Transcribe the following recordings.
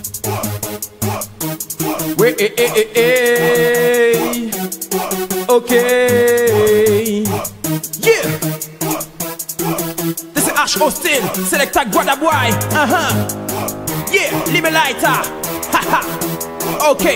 Oui, ok. Yeah. This is Ash Austin, Selecta Guadaboy. Yeah, Liberator. Haha. Ok.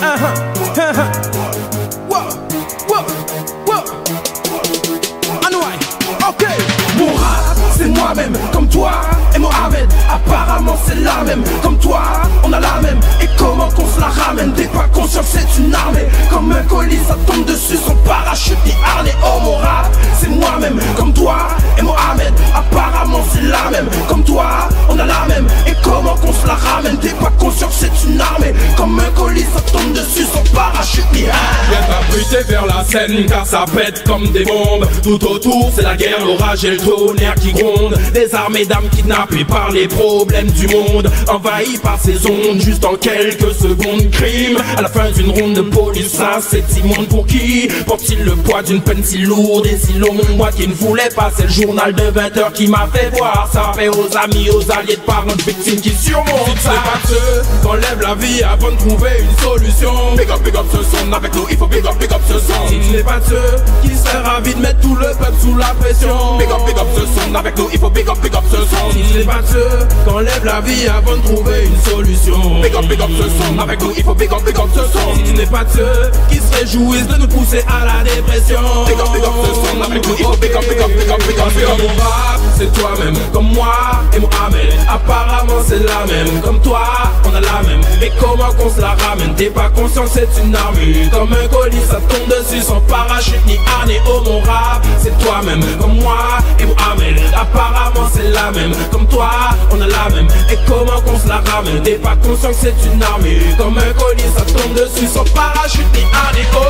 Whoa, whoa, whoa. Anouai. Ok. Mon rap, c'est moi-même, comme toi et Mohamed. Apparemment c'est la même, comme toi, on a la même. Et comment qu'on se la ramène, t'es pas conscient, c'est une armée. Comme un colis, ça tombe dessus, son parachute ni harnais. Oh mon rap, c'est moi-même, comme toi et Mohamed. Apparemment c'est la même, comme toi, on a la même. Et comment qu'on se la ramène, t'es pas conscient, c'est une armée. Comme un colis, ça tombe dessus, son parachute ni harnais. Viens t'abriter vers la scène car ça pète comme des bombes. Tout autour c'est la guerre, l'orage et le tonnerre qui gronde. Des armées d'âmes kidnappées par les problèmes du monde, envahies par ces ondes juste en quelques secondes. Crime à la fin d'une ronde de police, ça c'est immonde. Pour qui porte-t-il le poids d'une peine si lourde et si longue? Moi qui ne voulais pas, c'est le journal de 20 h qui m'a fait voir ça. Fait aux amis, aux alliés de parents de victimes qui surmontent ça. C'est pas ceux qu'enlève la vie avant de trouver une solution. Big up ce son, avec nous il faut big up ce son. Si tu n'es pas de ceux qui seraient ravis de mettre tout le peuple sous la pression. Big up ce son, avec nous il faut big up ce son. Si tu n'es pas de ceux qu'enlève la vie avant de trouver une solution. Big up ce son, avec nous il faut big up ce son. Si tu n'es pas de ceux qui se réjouissent de nous pousser à la dépression. Big up ce son, avec nous il faut big up mon rap, c'est toi-même, comme moi et Mohamed. Apparemment c'est la même, comme toi, on a la même. Mais comment qu'on se la ramène, t'es pas conscient, c'est une armée. Comme un colis, ça tombe dessus sans parachute ni harnais. Oh mon rap, c'est toi-même, comme moi et Mohamed. Apparemment c'est la même, comme toi, on a la même. Et comment qu'on se la ramène, t'es pas conscient que c'est une armée. Comme un colis, ça tombe dessus sans parachute ni harnais. Oh.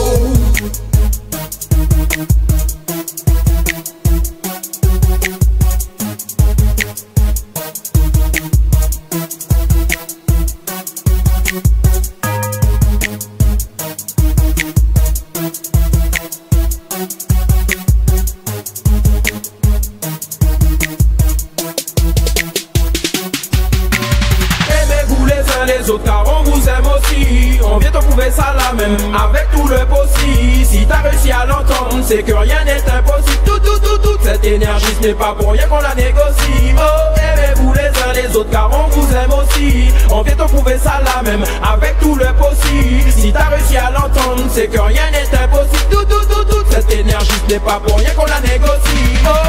Les autres car on vous aime aussi. On vient te prouver ça la même avec tout le possible. Si t'as réussi à l'entendre, c'est que rien n'est impossible. Toute cette énergie, ce n'est pas pour rien qu'on la négocie. Oh, aimez-vous les uns les autres car on vous aime aussi. On vient te prouver ça la même avec tout le possible. Si t'as réussi à l'entendre, c'est que rien n'est impossible. Toute cette énergie, ce n'est pas pour rien qu'on la négocie. Oh.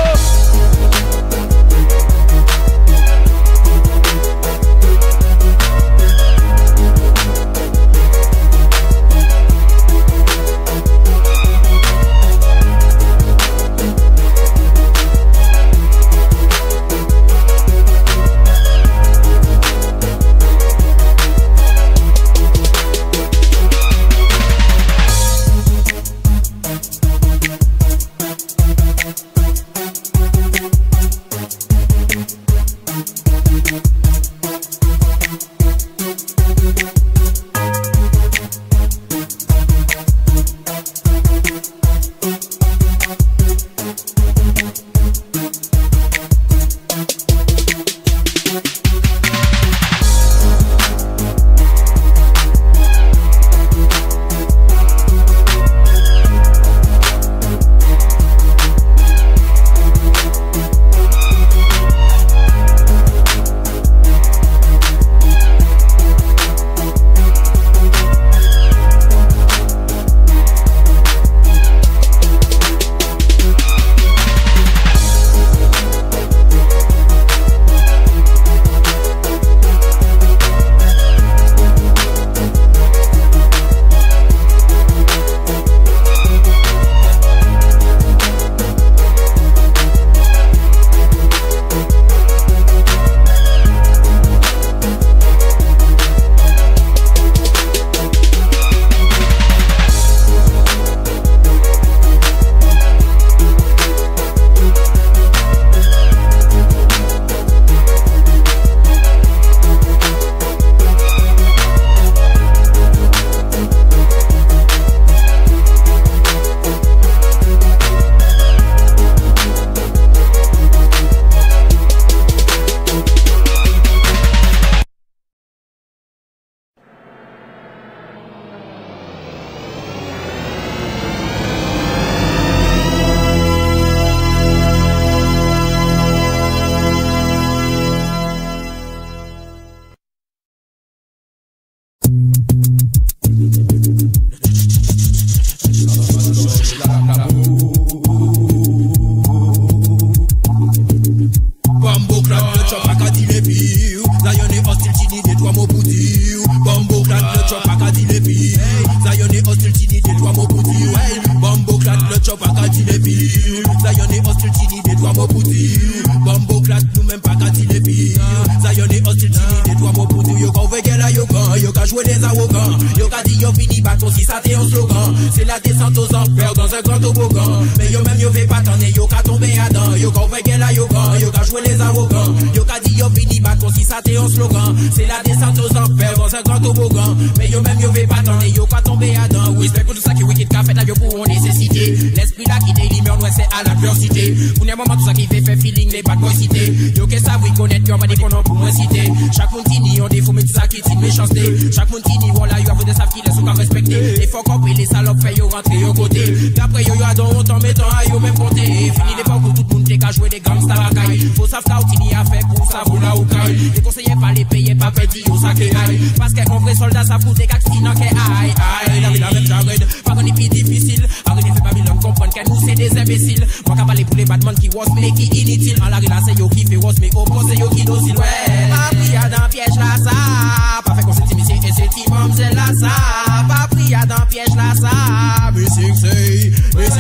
tini des doigts mon bouti. Bombo clat le chop à dit les filles. Zion est hostile tini des doigts mon bouti. Bombo clat le chop à dit les filles. Zion est hostile tini des doigts mon bouti. Bombo clat nous même pas qu'à dit les filles. Zion est hostile tini des doigts mon bouti. Yo quand veille la yo quand yo qu'a joué des arrogants. Yo qu'a dit yo fini bâton si ça t'est un slogan. C'est la descente aux enfers dans un grand toboggan. Mais yo même yo fait pas t'en yo qu'a tombé à dents. Yo quand veille la yo quand yo qu'a joué les arrogants. Yo qu'a dit yo fini bâton si ça t'est un slogan. C'est la descente aux enfers dans un grand toboggan. Mais yo même yo fait pas t'en yo qu'a tombé à dents. Oui c'est pour tout ça qui wicked qu'a fait là yo pour on nécessité. L'esprit là qui délime on c'est à l'adversité. Pour un moment tout ça qui fait feeling les bad boys cité. Yo qu'est ça vous connaître yo m'a dit qu'on en pour moi citer. Chaque monde tini on défaut mais tout ça qui tine méchanceté. Chaque monde tini voilà yo a des savent qui les sont pas respectés. Et faut comprendre les salopes fait yo rentrer yo côté. D'après yo a don autant mettant à yo même compter. Fini l'époque où tout le monde t'es qu'à jouer des gangsters à caille. Faut savoir tini a fait pour ça pour la ou caille. Les conseillers pas les payer pas petit yo ça qui aille. Parce qu'un vrai soldat ça fout des accidents qui aille. Aïe la vie la même j'arrête. Pas qu'on est plus difficile. Arrêtez fait Babylone comprendre que nous c'est des imbéciles. Moi qu'à parler pour les Batman qui was mais qui inutile. En la relance yo qui fait was mais opposé yo qui docile. Ouais. Pas pris à dans piège là ça. Pas fait qu'on s'est timide et c'est timom c'est là ça. Pas pris à dans piège là ça. Missing say.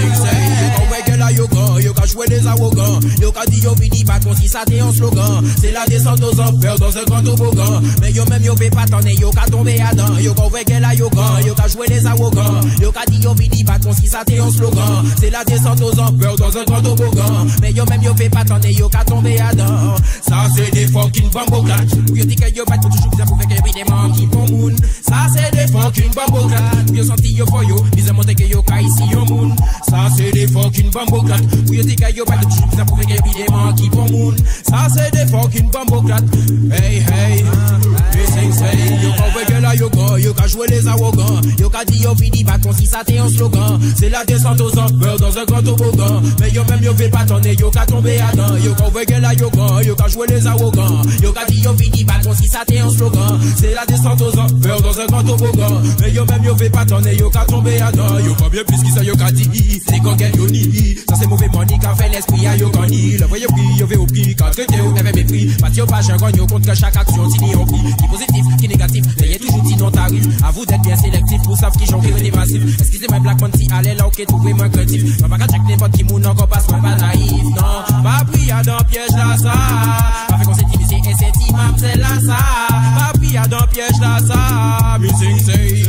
Yo quand là yo quand yo qu'a joué les arrogants. Yo qu'a dit yo fini bâton si ça t'est un slogan. C'est la descente aux enfers dans un grand toboggan. Mais yo même yo fait pas t'en yo qu'a tombé à dents. Yo quand là yo quand yo qu'a joué les arrogants. Yo qu'a dit yo fini bâton si ça t'est un slogan. C'est la descente aux enfers dans un grand toboggan. Mais yo même yo fait pas t'en yo qu'a tombé à dents. Ça c'est des fucking bambo clat. Yo dit que yo bat pour toujours bien pour faire que des man qui font moon. Ça c'est des fucking bambo clat. Yo senti yo for yo, disons monter que yo ka ici yo moon. Ça c'est des fucking bambo clat. Yo dit que yo bat toujours bien pour faire que des man qui font moon. Ça c'est des fucking bambo clat. Hey hey, missing say. Yo quand veille là yo quand yo ka joué les arrogants. Yo ka dit yo fini bâton si ça t'est un slogan. C'est la descente aux enfers dans un grand toboggan. Mais yo même yo fait pas t'en yo ka tombé à dents. Yo quand veille là yo quand yo ka joué les arrogants. Yo ka dit yo fini bâton si ça t'est un slogan. C'est la descente aux enfers dans un grand toboggan. Mais yo même yo fait pas t'en yo ka tombé à dents. Yo pas bien plus qui ça yo ka dit. C'est qu'on gagne yo ni. Ça c'est mauvais money qu'a fait l'esprit à yo gagné. Le vrai yo pris yo fait au prix. Quand traité au rêve mépris. Pas yo pas chagrin yo contre chaque action tini on pris. Qui positif, qui négatif. Payez toujours dit non tarif. À vous d'être bien sélectif pour savoir qui j'en fais des massifs. Excusez-moi black man si allez là ok trouvez moi créatif. Ma pas check n'importe qui moun encore passe moi pas naïf. Non, pas pris à dans piège là ça. Pas fait qu'on s'est timide et c'est imam c'est là ça. Pas pris à dans piège là ça. Missing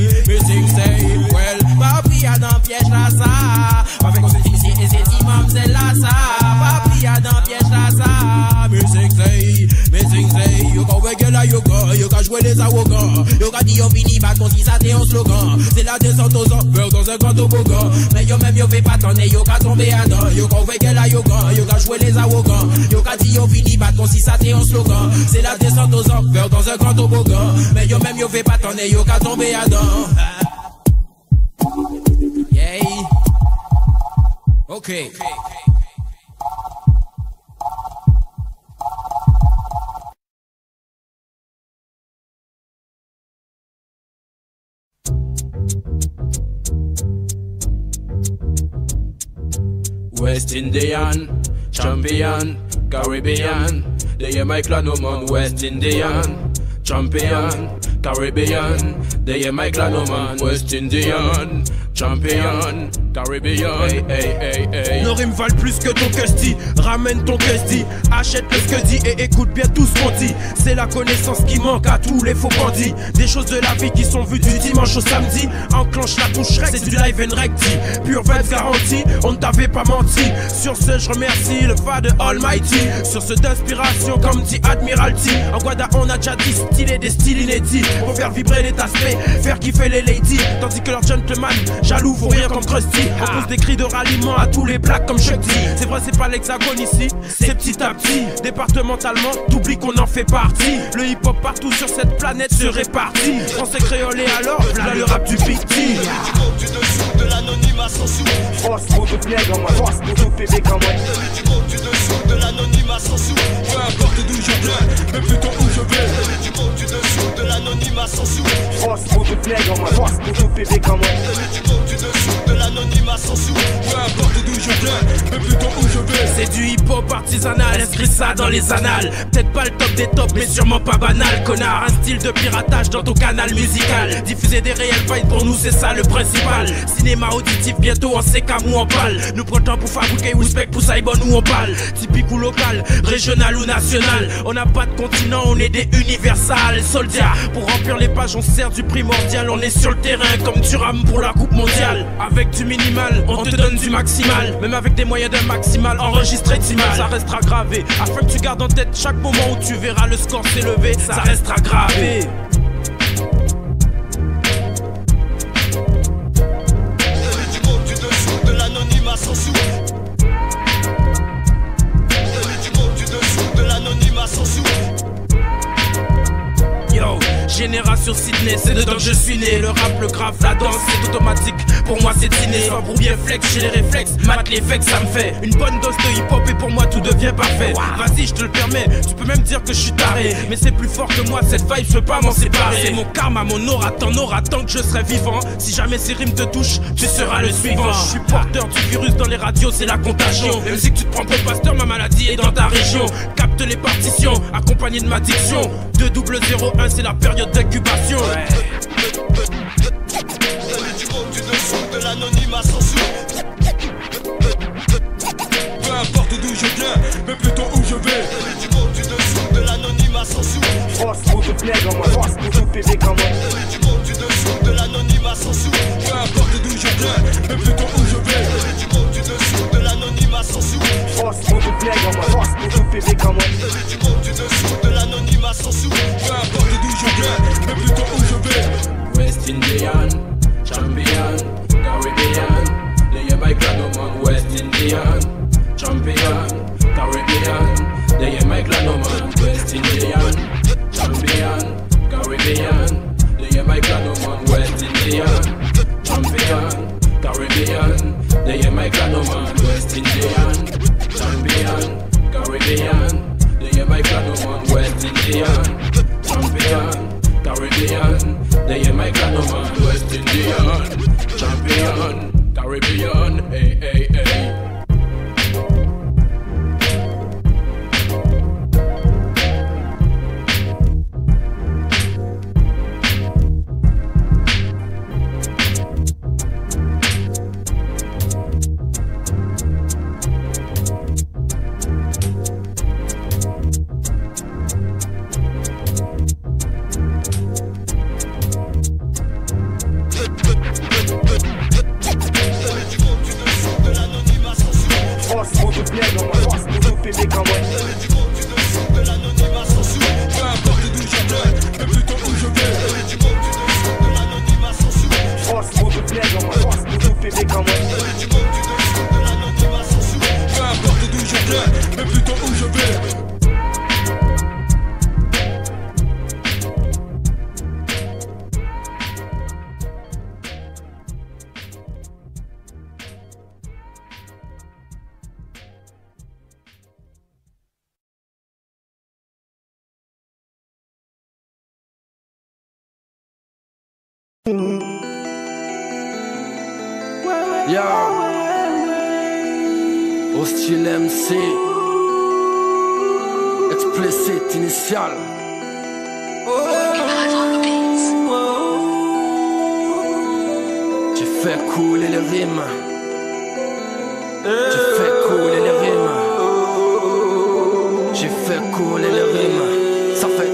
say, well. Pas pris à dans piège là ça. Pas fait qu'on s'est timide et c'est imam c'est là ça. Pas pris à dans piège là ça. Missing say, yo quand veille là yo qu'a joué les arrogants. Yo qu'a dit yo fini bâton si ça t'est un slogan. C'est la descente aux enfers dans un grand toboggan. Mais yo même yo fait pas t'en yo qu'a tombé à dents. Yo quand veille là yo qu'a joué les arrogants. Yo qu'a dit yo fini bâton si ça t'est un slogan. C'est la descente aux enfers dans un grand toboggan. Mais yo même yo fait pas t'en yo qu'a tombé à dents. Yeah. Okay. West Indian, champion, Caribbean. They hear my clan man, West Indian, champion, Caribbean. They hear my clan man, West Indian, champion, Caribbean. Hey. Nos rimes valent plus que ton custody. Ramène ton custody, achète le scuddy et écoute bien tout ce qu'on dit. C'est la connaissance qui manque à tous les faux bandits. Des choses de la vie qui sont vues du dimanche au samedi. Enclenche la touche rec, c'est du live and recti. Pure vibes garantie, on ne t'avait pas menti. Sur ce je remercie le Father Almighty. Sur ce d'inspiration comme dit Admiralty. En Guada on a déjà distillé des styles inédits. Pour faire vibrer les aspects, faire kiffer les ladies. Tandis que leurs gentlemen jaloux font rire comme Krusty. On pousse des cris de ralliement à tous les blacks comme Chuck D. C'est vrai c'est pas l'hexagone ici, c'est petit à petit. Départementalement, t'oublies qu'on en fait partie. Le hip hop partout sur cette planète se répartit. Français créolé alors, là le rap du Big T. Du dessous de l'anonymat sans sous. Force pour tout nègre en moi, force pour tout bébé comme moi. Du dessous de l'anonymat sans sous. Peu importe d'où je viens, mais plutôt où je vais. Du dessous de l'anonymat sans sous. Force pour tout nègre en moi, force pour tout bébé comme moi. Du dessous de l'anonymat l'anonymat sans sous. Peu importe d'où je viens, mais plutôt où je vais. C'est du hip-hop artisanal, inscris ça dans les annales. Peut-être pas le top des tops, mais sûrement pas banal. Connard, un style de piratage dans ton canal musical. Diffuser des réels fights pour nous, c'est ça le principal. Cinéma auditif, bientôt on sait qu'à où on parle. Nous prenons pour fabriquer ou spec pour Saïbon où on parle. Typique ou local, régional ou national. On n'a pas de continent, on est des universals. Soldats, pour remplir les pages, on sert du primordial. On est sur le terrain comme Thuram pour la coupe mondiale. Avec du minimal, on te donne du maximal. Même avec des moyens d'un maximal, enregistré d'image, ça restera gravé. Afin que tu gardes en tête chaque moment où tu verras le score s'élever, ça restera gravé. Du monde du dessous de l'anonymat sans sous. Du monde du dessous de l'anonymat sans sous. Yo, génération Sydney, c'est dedans que je suis né. Le rap, le graphe, la danse, c'est automatique. Pour moi, c'est inné. Sobre ou bien flex, j'ai les réflexes. Mat les fakes, ça me fait une bonne dose de hip-hop et pour moi, tout devient parfait. Vas-y, je te le permets. Tu peux même dire que je suis taré. Mais c'est plus fort que moi, cette vibe, je peux pas m'en séparer. C'est mon karma, mon aura tant que je serai vivant. Si jamais ces rimes te touchent, tu seras le suivant. Je suis porteur du virus dans les radios, c'est la contagion. Même si tu te prends pour pasteur, ma maladie est dans ta région. Capte les partitions, accompagné de ma diction. 2001, c'est la période d'incubation. Du monde du dessous de l'anonymat sans sous. Peu importe d'où je viens, mais plutôt où je vais. Du monde du dessous de l'anonymat sans sous. Force pour tout nègre en moi, force pour tout bébé comme moi. Du monde du dessous de l'anonymat sans sous. Peu importe d'où je viens, mais plutôt où je vais. Du monde du dessous de l'anonymat sans sous. Force pour tout nègre en moi, force pour tout bébé comme moi. Du monde du dessous de l'anonymat sans sous. Peu importe d'où je viens, mais plutôt où je vais. West Indian, champion, Caribbean. They hear my clan no man. West Indian, champion, Caribbean. They hear my clan no man. West Indian, champion, Caribbean. They hear my clan no man. West Indian, champion, Caribbean. They hear my clan no man. West Indian, champion, Caribbean. They hear my clan no man. West Indian, champion. Caribbean, they hear my clan no man. West Indian, champion, Caribbean, hey, hey, hey. Yo, Hostile MC, explicite initial. J'ai fait couler les rimes. J'ai fait couler les rimes. J'ai fait couler les rimes. Ça fait.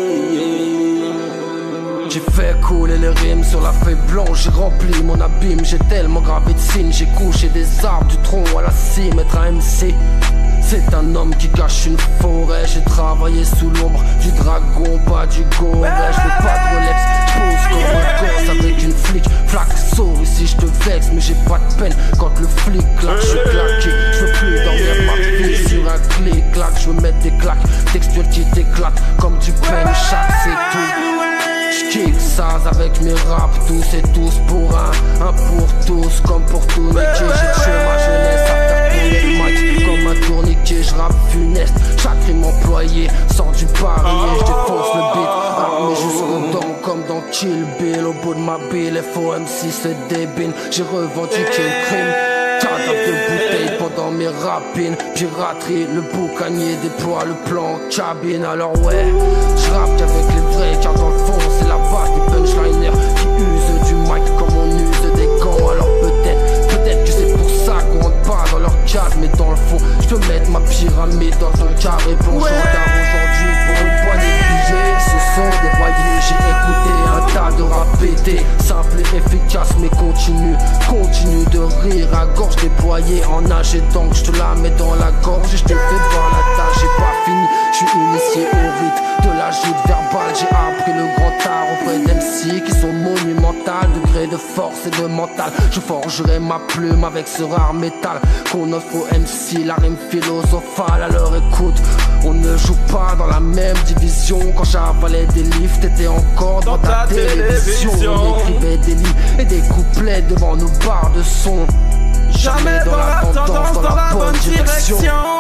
J'ai fait couler les rimes sur la feuille blanche, j'ai rempli mon abîme, j'ai tellement gravé de signes, j'ai couché des arbres du tronc à la cime, être un MC. C'est un homme qui cache une forêt, j'ai travaillé sous l'ombre du dragon, pas du goret. Je veux pas de Rolex, j'pose comme un gosse avec une flic. Flac, sors ici, je te vexe, mais j'ai pas de peine quand le flic claque, je suis claqué. Je veux plus dormir ma vie sur un clic-clac, je veux mettre des claques textuelles qui t'éclatent comme du penchak, c'est tout. J'kick ça avec mes raps, tous et tous pour un pour tous, comme pour tout niquer. J'ai tué ma jeunesse à faire tourner le mic comme un tourniquet, j'rappe funeste. Chaque rime employé sort du parier, j'défonce le beat, armé jusqu'aux dents comme dans Kill Bill. Au bout de ma bille, FOM6 c'est débile, j'ai revendiqué le crime. Cadavre de bouteille pendant mes rapines. Piraterie, le boucanier déploie le plan cabine. Alors ouais, j'rappe qu'avec les vrais, car dans le fond c'est la base des punchliners qui usent du mic comme on use des gants. Alors peut-être que c'est pour ça qu'on rentre pas dans leur case, mais dans le fond je peux mettre ma pyramide dans ton carré plongeant. Car aujourd'hui pour une poignée de billets, ce sont des voyés. J'ai écouté un tas de rap pété, simple et efficace mais continue de rire à gorge déployée en âge et donc je te la mets dans la gorge et je te fais voir la tâche. J'ai pas fini, je suis initié au rite de la joute verbale. J'ai appris le grand art auprès d'MC qui sont monumentales, degré de force et de mental. Je forgerai ma plume avec ce rare métal qu'on offre aux MC, la rime philosophale. Alors écoute, on ne joue pas dans la même division. Quand j'avalais des livres, t'étais encore dans ta télévision. On écrivait des livres et des couplets devant nos barres de son. Jamais dans la tendance, dans la bonne direction.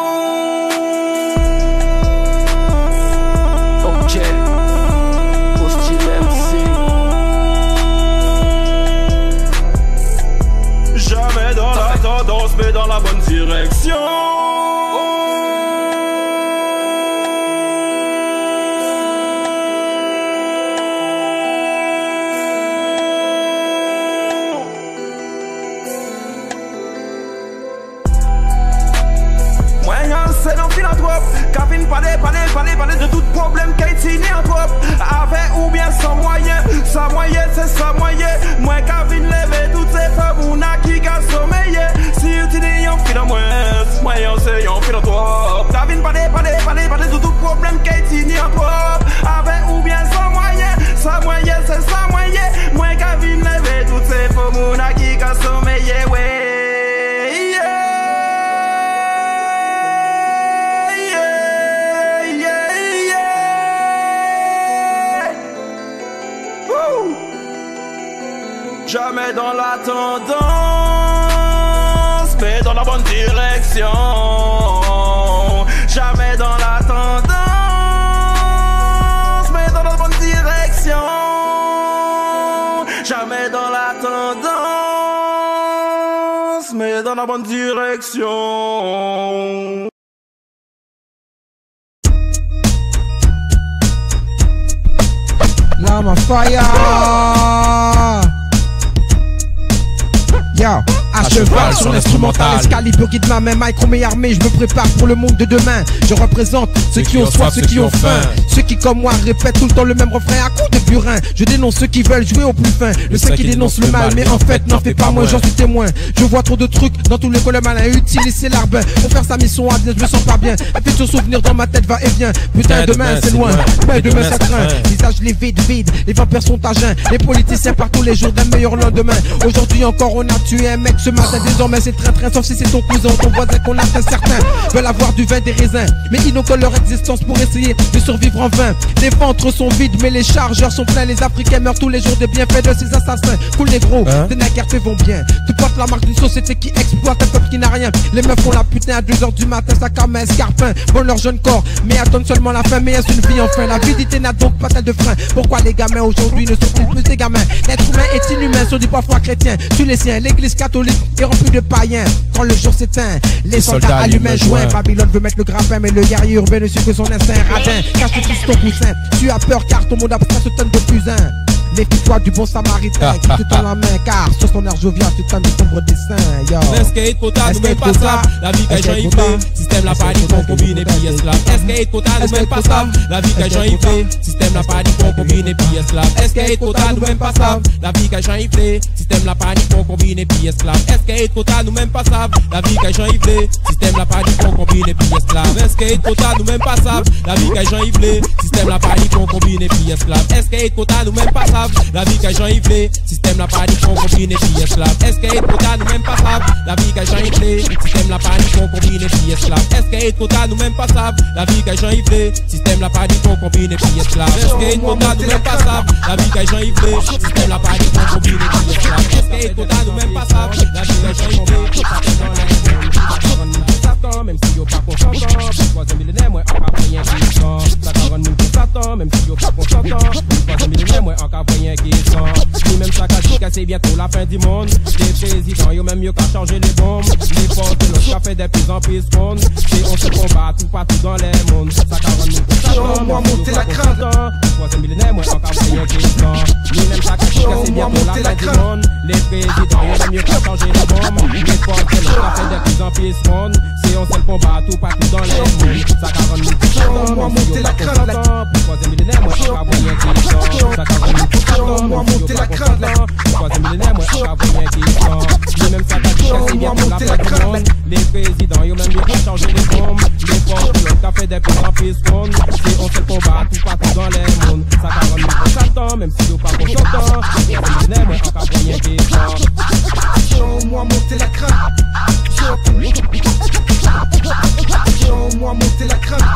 Ok, Hostile MC. Jamais dans la tendance, mais dans la bonne direction. C'est non philanthrope, Kavin parler de tout problème qu'Haïti néanthrope. Avec ou bien sans moyen, c'est sans moyen. Moi Kavin levé toutes ces femmes ou n'a qui qu'a sommeillé. Si tu dis yon filan moyen c'est yon philanthrope. Kavin parler de tout problème qu'Haïti néanthrope. Avec ou bien sans moyen, c'est sans moyen. Moi Kavin levé toutes ces femmes ou n'a qui qu'a sommeillé, ouais. Jamais dans la tendance, mais dans la bonne direction. Jamais dans la tendance, mais dans la bonne direction. Jamais dans la tendance, mais dans la bonne direction. Now I'm fire. Yo, à cheval sur l'instrumental, Excalibur guide ma main, micro mes armées, je me prépare pour le monde de demain. Je représente ceux qui ont soif, ceux qui ont faim, ceux qui comme moi répètent tout le temps le même refrain à coups de burin. Je dénonce ceux qui veulent jouer au plus fin, le seul qui dénonce le mal, mais en fait n'en fais pas moins, j'en suis témoin. Je vois trop de trucs dans tous les coins, le malin utiliser l'arbin pour faire sa mission à bien, je me sens pas bien. Un futur souvenir dans ma tête va et vient. Putain demain c'est loin, ouais demain ça craint. Visage les vides, les vampires sont à jeun, les politiciens partent tous les jours d'un meilleur lendemain. Aujourd'hui encore on a tué un mec ce matin, désormais c'est train-train, sauf si c'est ton cousin ou ton voisin qu'on atteint. Certains veulent avoir du vin, des raisins, mais ils n'ont que leur existence pour essayer de survivre en vain. Les ventres sont vides mais les chargeurs sont pleins. Les Africains meurent tous les jours des bienfaits de ces assassins. Cool négro, tes naguertes vont bien. Tu portes la marque d'une société qui exploite un peuple qui n'a rien. Les meufs font la putain à 2h du matin, ça comme un escarpin. Bon leur jeune corps, mais attendent seulement la fin. Mais est-ce une vie enfin? La vidité n'a donc pas de frein. Pourquoi les gamins aujourd'hui ne sont plus des gamins? L'être humain est inhumain, sur du parfois chrétien. Tu les siens, l'église catholique est remplie de païens. Quand le jour s'éteint, les soldats allument un joint. Babylone veut mettre le grappin, mais le guerrier urbain ne suit que son instinct radin. Cache le Christ ton coussin, tu as peur car ton monde abstrait se tonne de fusain. Méfie-toi du bon samaritain qui te tend la main, car sur son air jovial tu t'aimes de sombres dessins. Yo, Escape quota nous même pas ça, la vie qu'a Jean Yves, système la panique qu'on combine et puis esclave. Escape quota nous même pas ça, la vie qu'a Jean Yves, système la panique qu'on combine et puis esclave. Escape quota nous même pas ça, la vie qu'a Jean Yves, système la panique qu'on combine et puis esclave. Escape quota nous même pas ça, la vie qu'a Jean Yves, système la panique qu'on combine et puis esclave. Escape quota nous même pas ça, la vie qu'a Jean Yves, système la panique qu'on combine et puis esclave. Escape quota nous même pas ça, la vie qu'a Jean Yves, système la panique qu'on combine et puis esclave. Escape quota nous même pas savent, la vie qu'a Jean Yves, système la panique qu'on combine et puis esclave. Escape quota nous même pas savent, la vie qu'a Jean Yves, système la panique qu'on combine et puis esclave. Escape quota nous même pas savent, la vie qu'a Jean Yves, système la panique qu'on combine et puis esclave. Escape quota nous même pas savent, la vie qu'a Jean Yves, même si yo pas consentant, troisième millénaire, moi encore rien qui sent. La caronne nous Satan, même si yo pas consentant, troisième millénaire, moi encore rien qui sent. Ni même ça quasi c'est bientôt la fin du monde. Les présidents, yo même mieux qu'à changer les bombes. Les portes de l'autre café des plus en plus rondes. Et on se combat tout partout dans les mondes. Ça caronne nous pour ça, moi monter la crainte. Troisième millénaire, moi encore rien qui est temps. Lui même ça cache, c'est bientôt la fin du monde. Les présidents, yo même mieux qu'à changer les bombes. Les portes de l'autre café des plus en plus rondes. C'est on se combat tout partout dans les mondes. Ça caronne nous pour ça, moi monter la crainte. Troisième millénaire, moi encore rien qui est temps. Ça caronne nous pour ça, moi monter la crainte. Troisième millénaire, moi encore rien qui est temps. Lui même ça cache, c'est bientôt la fin du monde. Les présidents, yo même mieux qu'à changer les bombes. Les portes de l'autre café des plus en plus rondes. C'est on se combat tout partout dans les mondes. Ça caronne nous pour ça, même si yo pas consentant. Troisième millénaire, moi encore rien qui est temps. Moi monter la crainte. Moi monter la crainte.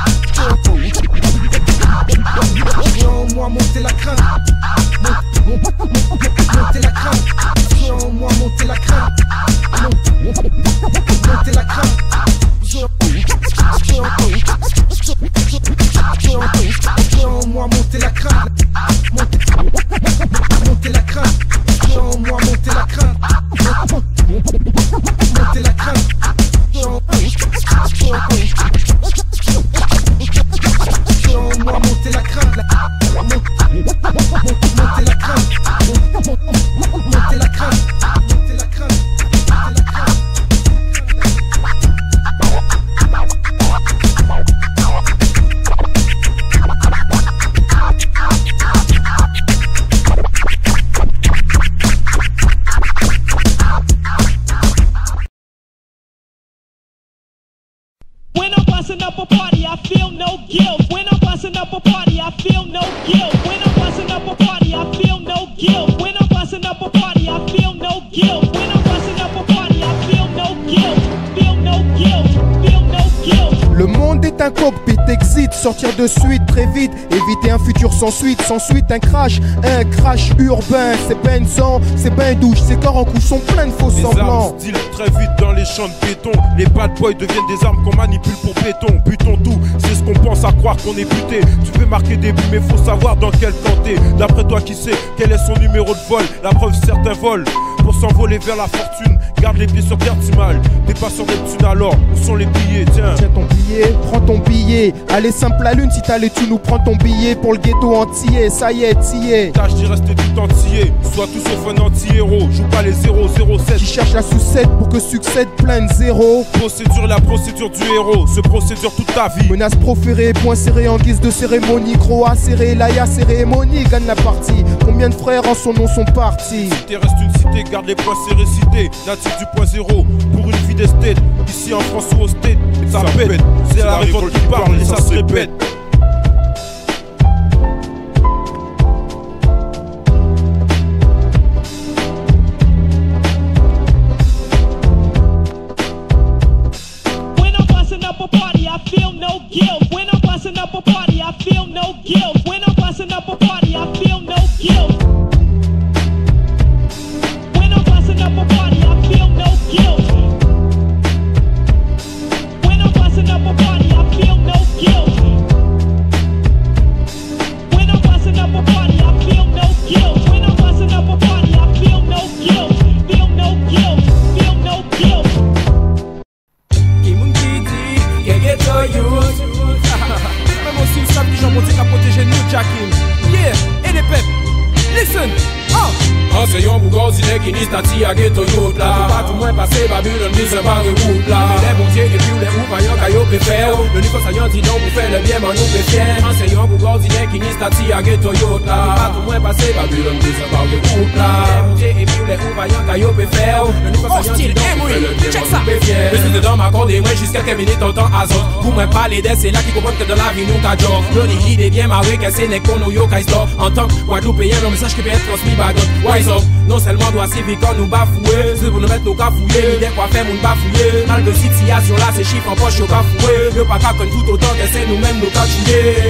Moi monter la crainte. Monter la crainte. Moi monter la crainte. Monter la crainte. Moi monter la crainte. Monter la crainte. Moi monter la crainte. Monter la crainte. Moi monter la crainte. Monter la crainte. Monter la crainte. Monter la crainte. When I'm busting up a party, I feel no guilt. When I'm busting up a party, I feel no guilt. When I'm busting up a party, I feel no guilt. When I'm busting up a party, I feel no guilt. When I'm busting up a party, I feel no guilt. Feel no guilt. Feel no guilt. Le monde est un cockpit, exit, sortir de suite très vite, éviter un futur sans suite un crash urbain, c'est pas une sang, c'est pas une douche, ces corps en couche sont pleins de faux semblants. Les armes style très vite dans les champs de béton, les bad boys deviennent des armes qu'on manipule pour béton, butons tout, c'est ce qu'on pense à croire qu'on est buté, tu peux marquer des buts mais faut savoir dans quel camp t'es, d'après toi qui sait quel est son numéro de vol, la preuve certains volent, pour s'envoler vers la fortune, garde les pieds sur terre du mal, t'es pas sur Neptune alors, où sont les billets, tiens ton billet, prends ton billet, allez simple la lune si t'as les thunes ou prends ton billet pour le ghetto entier, ça y est, t'y es. Tâche d'y rester tout entier, sois tout sauf un anti-héros, joue pas les 007 qui cherche la sous-7 pour que succède plein de zéro. Procédure, la procédure du héros, se procédure toute ta vie. Menace proférée, point serré en guise de cérémonie, gros acéré, laïa cérémonie, gagne la partie. Combien de frères en son nom sont partis? Cité reste une cité, garde les points serrés cités, natif du point zéro, pour une vie d'esthète, ici en France ou au State, ça pète, c'est la révolte qui parle et ça se répète. When I'm busting up a party, I feel no guilt. When I'm busting up a party, I feel no guilt. When I'm busting up a party, I feel no guilt. When I'm busting up a party, I feel no guilt. When I'm busting up a party, I feel no guilt. When I'm busting up a party, I feel no guilt. When I'm busting up a party, I feel no guilt. Feel no guilt. Feel no guilt. Même aussi le samedi, j'en monte qu'à protéger nous, Jackim. Yeah, et les peps, listen, Enseignant Bougauzine qui n'y stati à ghetto youth là. Pas tout moins passé Babylone, ni se barre route là. Les bon Dieu et puis les ouvriers caillot préfère. Le niveau saillant dit non, vous faites le bien, mais nous préfère. Enseignant Bougauzine qui n'y stati à ghetto youth là. Pas tout moins passé Babylone, ni se barre route là. Les bon Dieu et puis les ouvriers caillot préfère. Le niveau saillant dit non, vous faites le bien, mais nous préfère. Je suis dedans ma corde et moi jusqu'à quelques minutes en temps azote. Vous m'en parlez d'elle, c'est là qui comprennent que dans la vie nous qu'adore. L'on dit des bien marré, qu'elle s'est n'est qu'on nous yo qu'aïstor. En tant que Guadeloupéen, le message qui peut être transmis par d'autres. Non seulement doit civique quand nous bafouer, c'est pour nous mettre nos cafouillés, l'idée quoi faire nous bafouiller. Mal de situation là, ces chiffres en poche au cafoué. Le pas qu'à tout autant que c'est nous-mêmes nous cachouiller.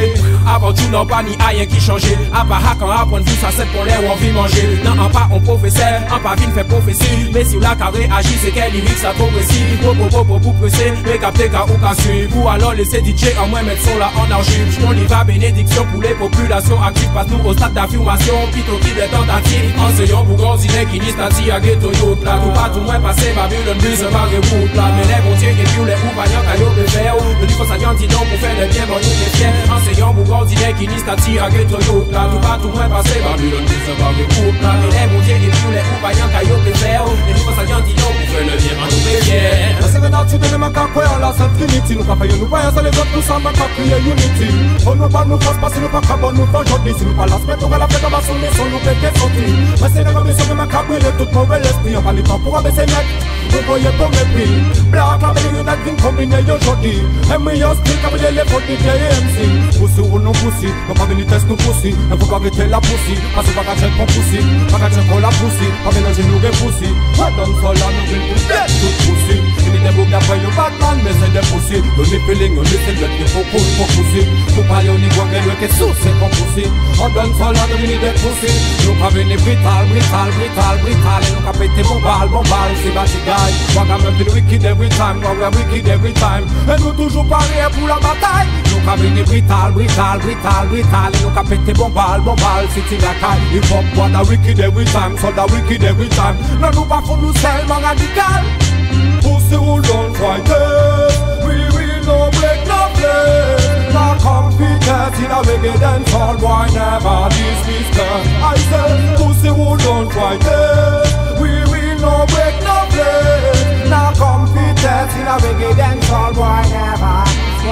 Avant tout, non pas ni rien qui changeait. À part quand apprendre tout ça, c'est pour les on vit manger. Non, en pas on professeur, en pas vine fait prophétie. Mais si la carré agit, c'est qu'elle lyrique ça progressive. Pour presser, mais capter qu'à ou qu'à suivre. Ou alors laisser DJ en moins mettre son là en archive. On y va, bénédiction pour les populations actives. Passe-nous au stade d'affirmation, plutôt qui des tentatives. Enseignons pour grandir qui n'y stati à ghetto yacht là. Tout pas tout moins passé, Babylone bus, barre route là. Mais les bons dieux et puis les ouvaillants caillots de fer. Le niveau ça dit non pour faire le bien, bon nous les fiers. Enseignons pour grandir qui n'y stati à ghetto yacht là. Tout pas tout moins passé, Babylone bus, barre route là. Mais les bons dieux et puis les ouvaillants caillots de fer. Le niveau ça dit non pour faire le bien, bon nous les fiers. C'est que tu donnes ma cacouille à la Sainte Trinity. Nous pas payer, nous voyons ça les autres, nous sommes à crier unity. On nous pas nous fasse passer, nous pas cabon, nous pas aujourd'hui. Si nous pas la semaine, on va la fête, on va sonner, son nous péter sortir. Mais c'est la mission de ma cacouille, tout mauvais l'esprit. On va les temps pour abaisser net. Vous voyez pour mes prix. Black, la belle, you not been combiné aujourd'hui. Et moi, yo, still, comme les fautes de JMC. Poussi ou non poussi, on va venir tester nous poussi. Ne faut pas arrêter la poussi, parce que pas qu'à check mon poussi. Pas qu'à check la poussi, pas mélanger nous et poussi. Pas dans sol, là, nous venons pour tête, tout poussi. Des boucs d'après le Batman, mais c'est des poussies. On est feeling, on est celle qui faut pousser. Pour parler au niveau de l'eau qui est sous, c'est qu'on pousse. On donne ça là, on est des poussies. Nous pas venir brutal. Et nous pas péter bon balle, c'est batigaille. Moi, quand même, wicked every time, moi, wicked every time. Et nous toujours pareil pour la bataille. Nous pas venir brutal. Et nous pas péter bon balle, c'est tigaille. Il faut boire la wicked every time, soldat wicked every time. Non, nous pas pour nous seulement radical. Pussy who don't fight it, we will no break no play. Not confident in a wicked and fall, boy never dismiss them. I said, pussy who don't fight it, we will no break no play. Not confident in a wicked and fall, boy never.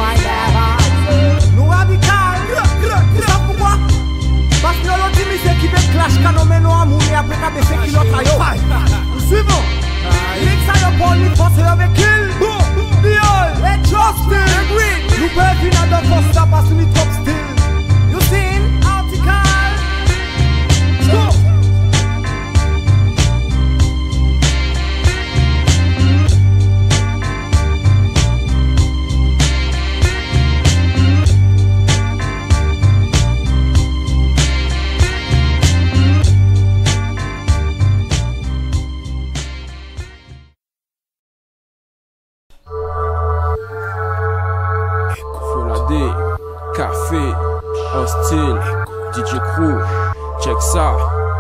Nous radical, c'est ça pourquoi? Parce que l'autre dit c'est qui fait clash quand on met nos amours et après qu'à baisser qui l'autre aille. Nous suivons. Mix à your police, force avec kill. Biol, et Justin. Nous pouvons finir dans le poste, parce que nous top still. You seen, article. Go. Café, hostile, DJ Crew, check ça,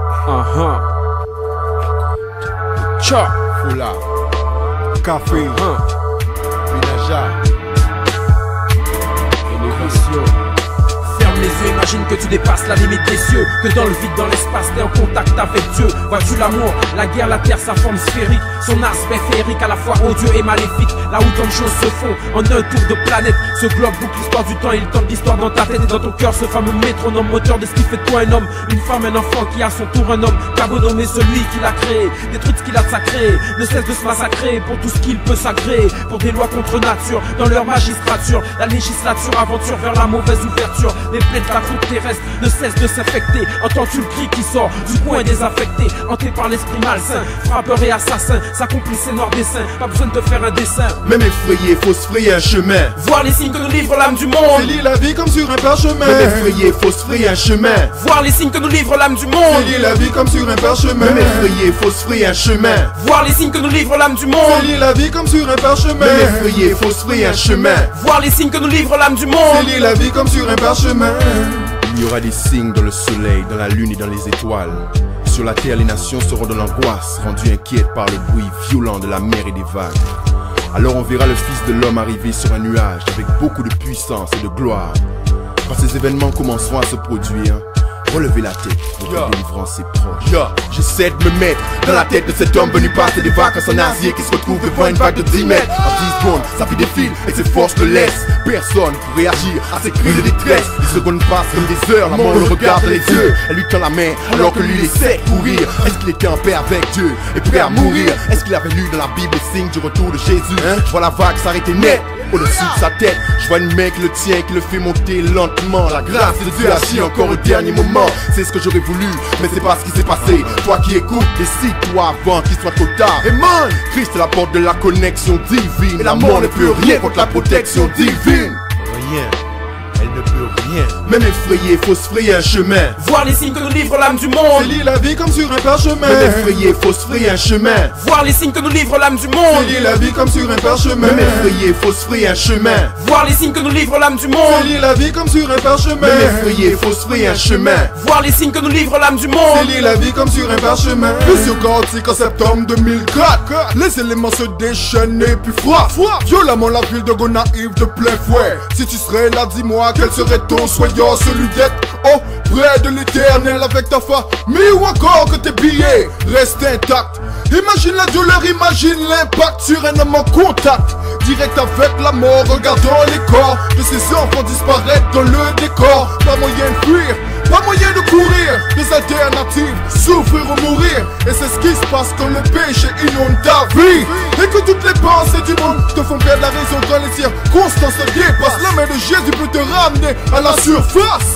Chop, Fula, Café, Minaja, Élévation. Ferme les yeux, imagine que tu dépasses la limite des cieux. Que dans le vide, dans l'espace, t'es en contact avec Dieu. Vois-tu l'amour, la guerre, la terre, sa forme sphérique. Son aspect féerique, à la fois odieux et maléfique. Là où tant de choses se font, en un tour de planète. Ce globe boucle l'histoire du temps, il tente l'histoire dans ta tête. Et dans ton cœur, ce fameux métronome, moteur de ce qui fait de toi un homme. Une femme, un enfant qui a son tour un homme. Qu'a beau nommer celui qui l'a créé. Détruit ce qu'il a de sacré, ne cesse de se massacrer. Pour tout ce qu'il peut s'agréer, pour des lois contre nature. Dans leur magistrature, la législature aventure vers la mauvaise ouverture. Les plaies de la route terrestre ne cessent de s'infecter. Entends-tu le cri qui sort du coin désaffecté, hanté par l'esprit malsain, frappeur et assassin, s'accomplit ses noirs dessins. Pas besoin de te faire un dessin. Même effrayé, faut se frayer un chemin. Voir les signes que nous livre l'âme du monde. C'est lire la vie comme sur un parchemin. Même effrayé, faut se frayer un chemin. Voir les signes que nous livre l'âme du monde. C'est lire la vie comme sur un parchemin. Même effrayé, faut se frayer un chemin. Voir les signes que nous livre l'âme du monde. C'est lire la vie comme sur un parchemin. Même effrayé, faut se frayer un chemin. Voir les signes que nous livre l'âme du monde. C'est lire la vie comme sur un parchemin. Il y aura des signes dans le soleil, dans la lune et dans les étoiles. Sur la terre, les nations seront dans l'angoisse, rendues inquiètes par le bruit violent de la mer et des vagues. Alors on verra le Fils de l'homme arriver sur un nuage avec beaucoup de puissance et de gloire. Quand ces événements commenceront à se produire, relevez la tête, votre délivrance est proche. J'essaie de me mettre dans la tête de cet homme venu passer des vacances en Asie qui se retrouve devant une vague de 10 mètres. En 10 secondes, sa vie défile et ses forces le laissent. Personne pour réagir à ses cris de détresse. Les secondes passent comme des heures, la mort le regarde dans les yeux. Elle lui tend la main alors que lui laissait courir. Est-ce qu'il était en paix avec Dieu et prêt à mourir? Est-ce qu'il avait lu dans la Bible le signe du retour de Jésus? Je vois la vague s'arrêter net au-dessus de sa tête. Je vois une main qui le tient, qui le fait monter lentement. La grâce de Dieu agit encore au dernier moment. C'est ce que j'aurais voulu, mais c'est pas ce qui s'est passé. Toi qui écoutes, décide-toi avant qu'il soit trop tard. Et man, Christ est la porte de la connexion divine. Et la mort ne peut rien contre la protection divine. Rien. elle ne peut rien. Même effrayé, faut se frayer un chemin. Voir les signes que nous livre l'âme du monde. C'est lire la vie comme sur un parchemin. Même effrayé, faut se frayer un chemin. Voir les signes que nous livre l'âme du monde. C'est lire la vie comme sur un parchemin. Même effrayé, faut se frayer un chemin. Voir les signes que nous livre l'âme du monde. C'est lire la vie comme sur un parchemin. Même effrayé, faut se frayer un chemin. Voir les signes que nous livre l'âme du monde. C'est lire la vie comme sur un parchemin. Vision chaotique en septembre 2004. Les éléments se déchaînent et puis frappent violemment la ville de Gona arrive de plein fouet. Si tu serais là, dis-moi quel serait ton soyant, celui d'être auprès de l'éternel avec ta famille ou encore que tes billets restent intacts. Imagine la douleur, imagine l'impact sur un homme en contact direct avec la mort, regardant les corps de ses enfants disparaître dans le décor. Pas moyen de fuir, pas moyen de courir, des alternatives, souffrir ou mourir. Et c'est ce qui se passe quand le péché inonde ta vie. Et que toutes les pensées du monde te font perdre la raison quand les circonstances se dépassent. La main de Jésus peut te ramener à la surface.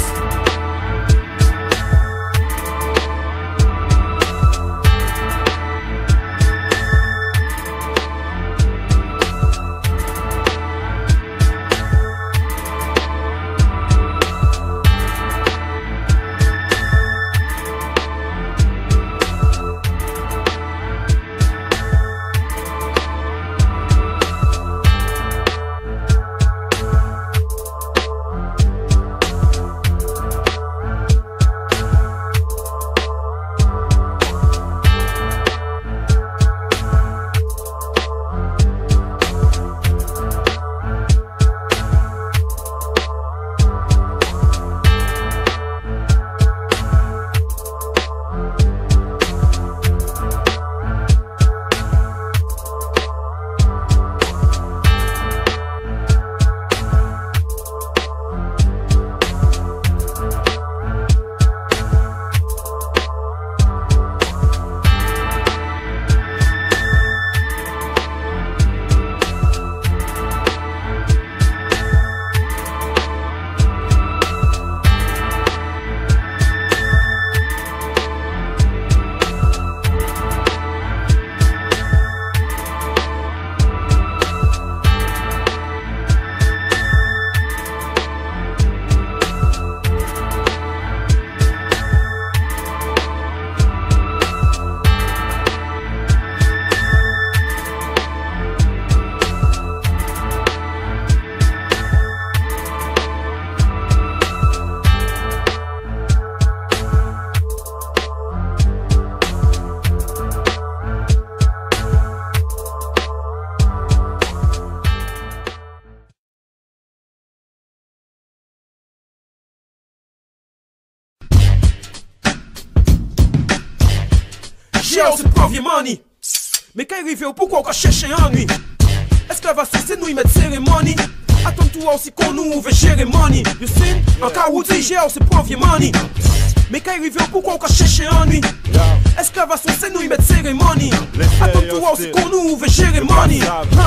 C'est pas vieux money. Mais quand il arrive, pourquoi encore chercher ennui? Est-ce qu'elle va cesser nous y mettre cérémonie? Attends-toi aussi qu'on nous veut gérer money. You see? En cas où tu gères, c'est pas vieux money. Mais quand il arrive, pourquoi encore chercher ennui? Est-ce qu'elle va cesser nous y mettre cérémonie? Attends-toi aussi qu'on nous veut gérer money.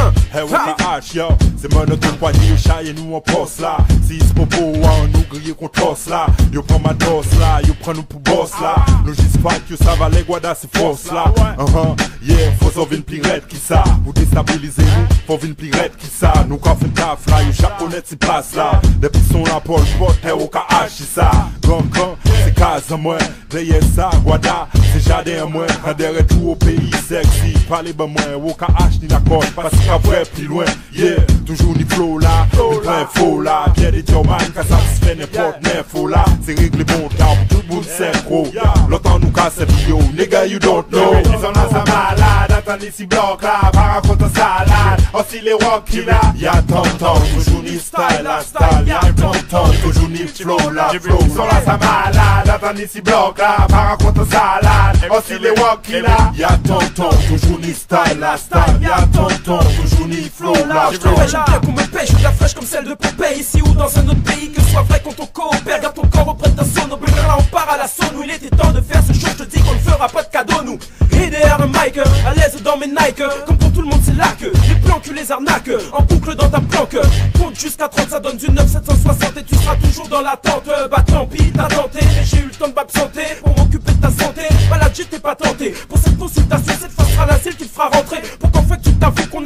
C'est mon autre poignet, yo chaille nous en poste là. Si c'est popo, on nous grille qu'on tosse là. Yo prend ma dose là, yo prend nous pour boss là. Nous juste pas que ça va les guada c'est force là. Yeah, faut sauver une pirate qui ça. Pour déstabiliser nous, faut une pirate qui ça. Nous quand fait taf là, yo japonais si place là. Depuis son la Paul Potter au KH ça. Grand, c'est case en moins. Derrière ça, guada, c'est jardin en moins. Derrière tout au pays sexy. Parlez ben moins, au KH ni la corde. Parce qu'après plus loin, yeah. Toujours ni flow là, ni plein faux là. Bien des man, qu'à satisfaire n'importe n'info là. C'est réglé bon temps, tout le monde synchro. L'autant nous casse vidéo, nigga you don't know. Ils en a sa malade, attendez si bloc là. Par contre salade, aussi les rock là. Y'a tant, toujours ni style la style. Y'a tant, toujours ni flow la flow. Ils en a sa malade, attendez si bloc là. Par contre salade, aussi les rock là. Y'a tant, toujours ni style la style. Y'a tant, toujours ni flow la flow. J'aime bien qu'on me paye, je veux de la fraîche comme celle de Popeye. Ici ou dans un autre pays, que ce soit vrai quand on coopère. Garde ton corps auprès de ta zone, là on part à la zone où il était temps de faire ce show. Je te dis qu'on ne fera pas de cadeau nous. Et derrière un mic, à l'aise dans mes Nike. Comme pour tout le monde c'est là que les plans que les arnaques. En boucle dans ta planque. Compte jusqu'à 30, ça donne du 9760 et tu seras toujours dans l'attente. Bah tant pis, t'as tenté, mais j'ai eu le temps de m'absenter pour m'occuper de ta santé. Malade, j'étais pas tenté. Pour cette consultation, cette fois sera l'asile qui te fera rentrer. Pour qu'en fait tu t'avoues qu'on a tout d'un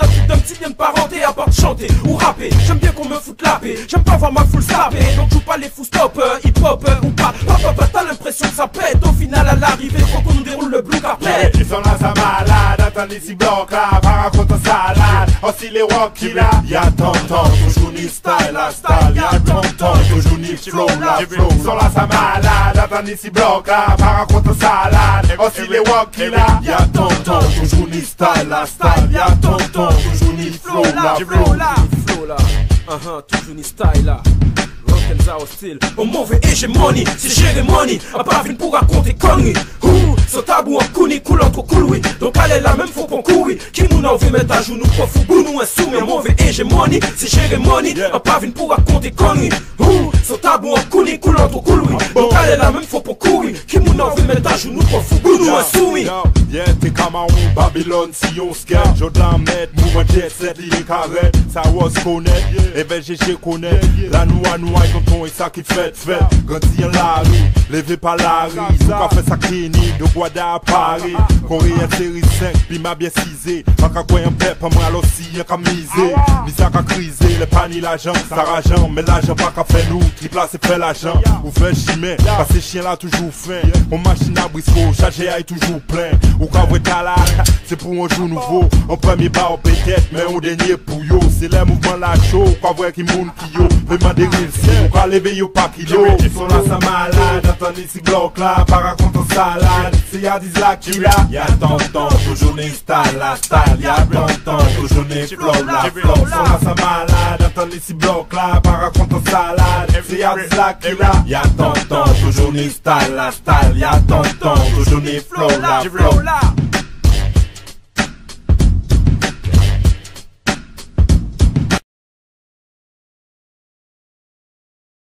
petit lien de parenté à part de chanter ou rapper. J'aime bien qu'on me foute la paix, j'aime pas voir ma foule slapper. Donc joue pas les fous stop, hip-hop ou pas. Papa, t'as l'impression que ça pète. Au final à l'arrivée, faut qu'on nous déroule le blue carpet. Ils sont là, ça malade, attendez si bloc là, par contre salade. Aussi les rock qui là, y'a tant, toujours ni style la style. Y'a tant, toujours ni flow la flow. Ils sont là, ça malade, attendez si bloc là, par contre salade. Aussi les rock qui là, y'a tant, toujours ni style la style. Y'a tant, toujours ni flow la flow. Flow là, toujours ni style là. Rock'n'za hostile, au mauvais hégémonie, c'est cérémonie, à part vine pour raconter conneries. Ce tabou en kouni, coulant trop cool, oui. Donc allez là, même faut pas courir. Qui nous n'a veut mettre à genoux, pas fou, nous insoumis, un mauvais hégémonie, c'est cérémonie, à part vine pour raconter conneries. Ce tabou en kouni, coulant trop cool, oui. Donc allez là, même faut pas courir. Qui nous n'a veut mettre à genoux, pas fou, nous insoumis. Yeah, t'es Cameroun, Babylone, si on skate. Jordan met, mouvement jet set, il est carré. Ça was connect, et ben GG connaît. La noix, tonton, et ça qui fait. Grandi en la rue, levé par la rue. Nous qu'a fait ça Kenny, de Guada à Paris. Coréen série 5, puis m'a bien cisé. Pas qu'à quoi un pep, moi aussi, y'a qu'à miser. Ni ça qu'à criser, les panis, l'argent, ça rageant. Mais l'argent pas qu'à faire nous, qui place et fait l'argent. Ou fait chimé, parce que ces chiens là toujours fin. Mon machine à briscoe, chargé est toujours plein. Ou quand vous êtes là, c'est pour un jour nouveau. En premier bar peut-être, mais on dernier pour yo. C'est les mouvements là chaud, quand vous êtes qui moun qui yo. Vraiment des reels, ou quand lever yo pas qui yo. Ils sont là, ça malade, attendez si bloc là, par raconte en salade. C'est y'a des là qui là. Y'a tant, toujours ni style la style. Y'a tant, toujours ni flow la flow. Ils sont là, ça malade, attendez si bloc là, par raconte en salade. C'est y'a des là qui là. Y'a tant, toujours ni style la style. Y'a tant, toujours ni flow la flow.